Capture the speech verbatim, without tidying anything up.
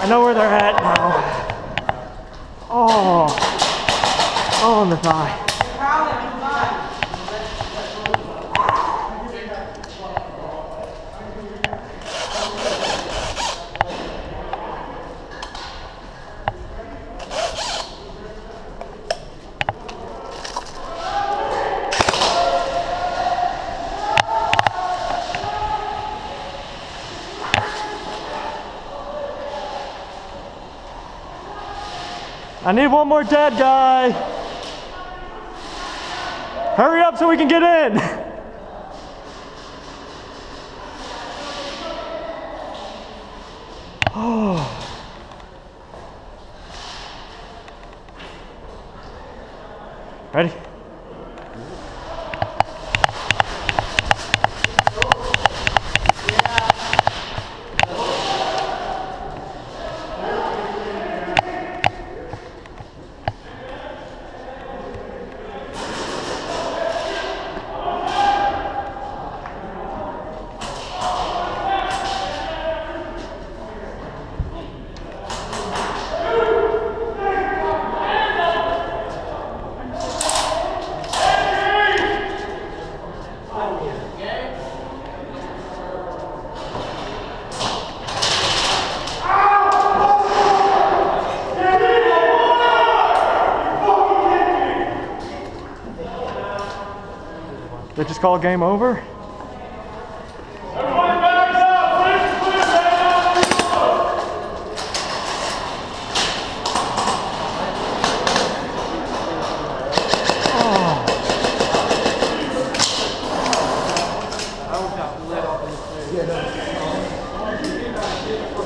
know where they're at now. Oh, oh, on the thigh. I need one more dead guy. Hurry up so we can get in. Oh. Ready? They just call game over? Everyone back up! Please, please, I almost got lit off in the face. Yeah, no.